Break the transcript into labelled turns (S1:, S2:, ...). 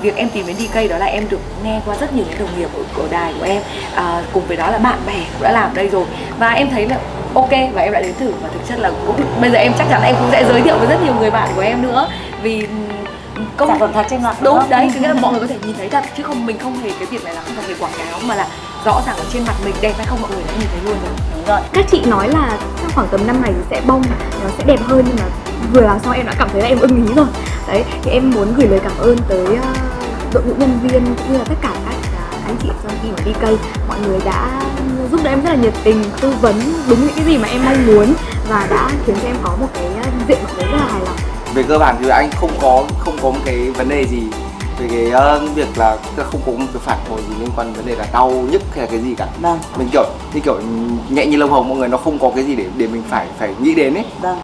S1: việc em tìm đến DK đó là em được nghe qua rất nhiều những đồng nghiệp của đài của em, cùng với đó là bạn bè cũng đã làm ở đây rồi, và em thấy là ok và em đã đến thử, và thực chất là cũng bây giờ em chắc chắn em cũng sẽ giới thiệu với rất nhiều người bạn của em nữa, vì
S2: sản phẩm thật trên mặt.
S1: Đúng đấy, thứ nghĩa là mọi người có thể nhìn thấy thật chứ mình không hề, cái việc này là không phải về quảng cáo mà là rõ ràng ở trên mặt mình đẹp hay không mọi người đã nhìn thấy luôn rồi.
S2: Đúng rồi.
S3: Các chị nói là trong khoảng tầm năm này thì sẽ bông, nó sẽ đẹp hơn, nhưng mà vừa làm xong em đã cảm thấy là em ưng ý rồi. Đấy, thì em muốn gửi lời cảm ơn tới đội ngũ nhân viên cũng như là tất cả các anh chị trong team ở DK. Mọi người đã giúp đỡ em rất là nhiệt tình, tư vấn đúng những cái gì mà em mong muốn và đã khiến cho em có một cái diện mạo rất là hài lòng.
S4: Về cơ bản thì anh không có một cái vấn đề gì về cái việc là không có một cái phản hồi gì liên quan đến vấn đề là đau nhức hay là cái gì cả.
S2: Vâng.
S4: Mình kiểu nhẹ như lông hồng, mọi người nó không có cái gì để mình phải nghĩ đến ấy.
S2: Vâng.